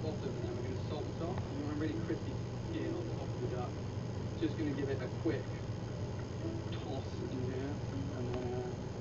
bottom, and then we're going to salt the top. You want a really crispy skin on top of the duck. Just going to give it a quick toss in there, and then